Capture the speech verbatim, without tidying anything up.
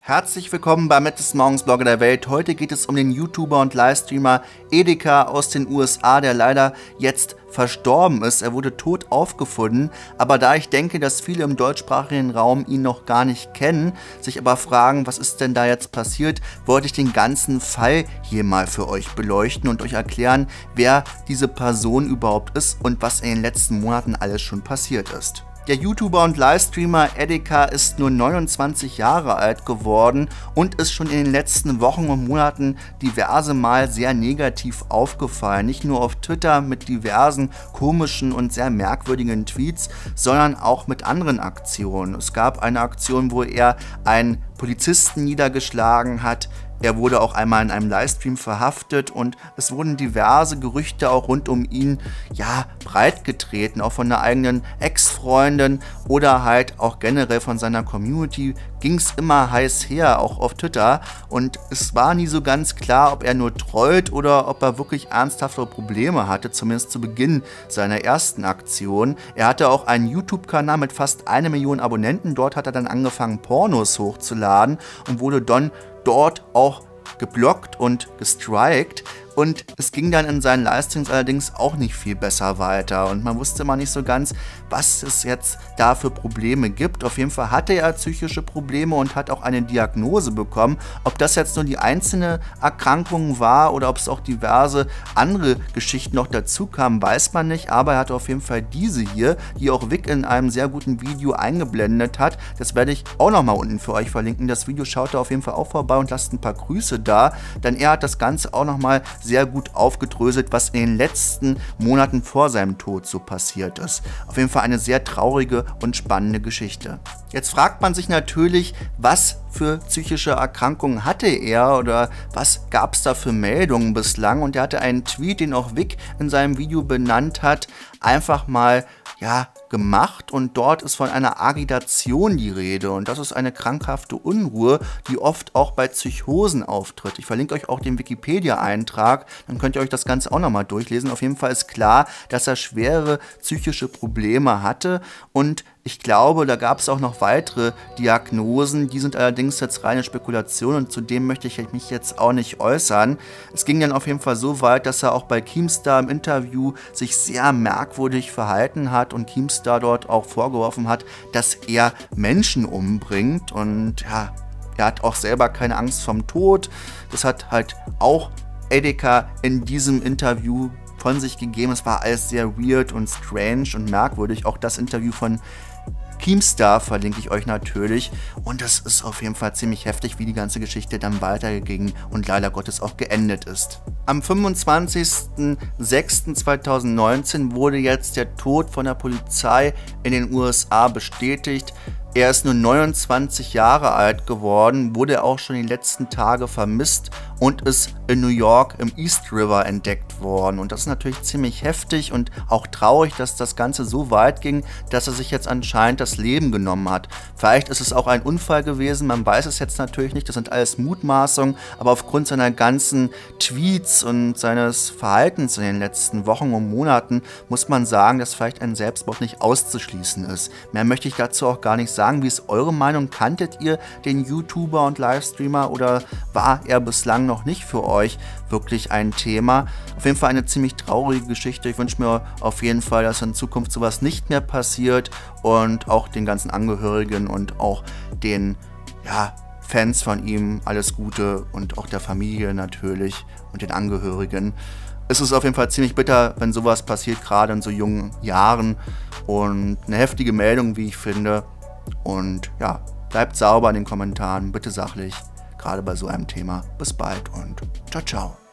Herzlich willkommen beim nettesten Morgensblogger der Welt. Heute geht es um den YouTuber und Livestreamer Edeka aus den U S A, der leider jetzt verstorben ist. Er wurde tot aufgefunden, aber da ich denke, dass viele im deutschsprachigen Raum ihn noch gar nicht kennen, sich aber fragen, was ist denn da jetzt passiert, wollte ich den ganzen Fall hier mal für euch beleuchten und euch erklären, wer diese Person überhaupt ist und was in den letzten Monaten alles schon passiert ist. Der YouTuber und Livestreamer Edeka ist nur neunundzwanzig Jahre alt geworden und ist schon in den letzten Wochen und Monaten diverse Mal sehr negativ aufgefallen. Nicht nur auf Twitter mit diversen komischen und sehr merkwürdigen Tweets, sondern auch mit anderen Aktionen. Es gab eine Aktion, wo er einen Polizisten niedergeschlagen hat. Er wurde auch einmal in einem Livestream verhaftet und es wurden diverse Gerüchte auch rund um ihn, ja, breitgetreten, auch von der eigenen Ex-Freundin oder halt auch generell von seiner Community ging es immer heiß her, auch auf Twitter, und es war nie so ganz klar, ob er nur trollt oder ob er wirklich ernsthafte Probleme hatte, zumindest zu Beginn seiner ersten Aktion. Er hatte auch einen YouTube-Kanal mit fast eine Million Abonnenten, dort hat er dann angefangen, Pornos hochzuladen und wurde dann dort auch geblockt und gestrikt, und es ging dann in seinen Livestreams allerdings auch nicht viel besser weiter und man wusste immer nicht so ganz, was es jetzt da für Probleme gibt. Auf jeden Fall hatte er psychische Probleme und hat auch eine Diagnose bekommen. Ob das jetzt nur die einzelne Erkrankung war oder ob es auch diverse andere Geschichten noch dazu kamen, weiß man nicht, aber er hatte auf jeden Fall diese hier, die auch Vic in einem sehr guten Video eingeblendet hat. Das werde ich auch nochmal unten für euch verlinken. Das Video schaut da auf jeden Fall auch vorbei und lasst ein paar Grüße da, denn er hat das Ganze auch nochmal sehr gut aufgedröselt, was in den letzten Monaten vor seinem Tod so passiert ist. Auf jeden Fall eine sehr traurige und spannende Geschichte. Jetzt fragt man sich natürlich, was für psychische Erkrankungen hatte er oder was gab es da für Meldungen bislang, und er hatte einen Tweet, den auch Vic in seinem Video benannt hat, einfach mal ja, gemacht, und dort ist von einer Agitation die Rede, und das ist eine krankhafte Unruhe, die oft auch bei Psychosen auftritt. Ich verlinke euch auch den Wikipedia-Eintrag, dann könnt ihr euch das Ganze auch nochmal durchlesen. Auf jeden Fall ist klar, dass er schwere psychische Probleme hatte, und ich glaube, da gab es auch noch weitere Diagnosen, die sind allerdings jetzt reine Spekulation und zu dem möchte ich mich jetzt auch nicht äußern. Es ging dann auf jeden Fall so weit, dass er auch bei Keemstar im Interview sich sehr merkwürdig verhalten hat und Keemstar dort auch vorgeworfen hat, dass er Menschen umbringt, und ja, er hat auch selber keine Angst vom Tod. Das hat halt auch Edeka in diesem Interview von sich gegeben. Es war alles sehr weird und strange und merkwürdig. Auch das Interview von Keemstar verlinke ich euch natürlich, und das ist auf jeden Fall ziemlich heftig, wie die ganze Geschichte dann weiterging und leider Gottes auch geendet ist. Am fünfundzwanzigsten sechsten zweitausendneunzehn wurde jetzt der Tod von der Polizei in den U S A bestätigt. Er ist nur neunundzwanzig Jahre alt geworden, wurde auch schon die letzten Tage vermisst und ist in New York im East River entdeckt worden. Und das ist natürlich ziemlich heftig und auch traurig, dass das Ganze so weit ging, dass er sich jetzt anscheinend das Leben genommen hat. Vielleicht ist es auch ein Unfall gewesen, man weiß es jetzt natürlich nicht, das sind alles Mutmaßungen, aber aufgrund seiner ganzen Tweets und seines Verhaltens in den letzten Wochen und Monaten muss man sagen, dass vielleicht ein Selbstmord nicht auszuschließen ist. Mehr möchte ich dazu auch gar nicht sagen. Wie ist eure Meinung? Kanntet ihr den YouTuber und Livestreamer oder war er bislang noch nicht für euch wirklich ein Thema? Auf jeden Fall eine ziemlich traurige Geschichte. Ich wünsche mir auf jeden Fall, dass in Zukunft sowas nicht mehr passiert, und auch den ganzen Angehörigen und auch den ja, Fans von ihm alles Gute und auch der Familie natürlich und den Angehörigen. Es ist auf jeden Fall ziemlich bitter, wenn sowas passiert, gerade in so jungen Jahren, und eine heftige Meldung, wie ich finde. Und ja, bleibt sauber in den Kommentaren, bitte sachlich, gerade bei so einem Thema. Bis bald und ciao, ciao.